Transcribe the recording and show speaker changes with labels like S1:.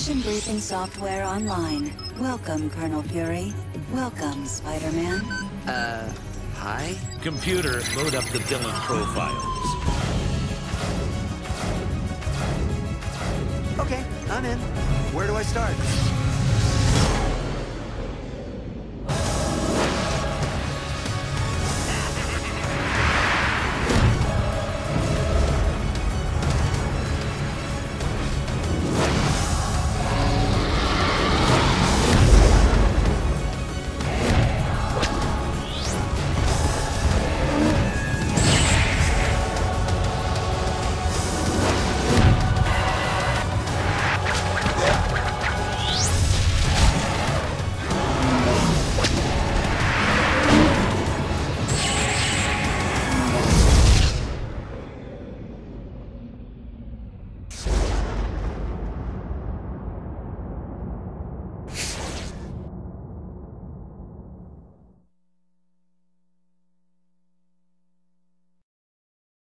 S1: Mission briefing software online. Welcome, Colonel Fury. Welcome, Spider-Man.
S2: Hi?
S3: Computer, load up the villain profiles.
S2: Okay, I'm in. Where do I start?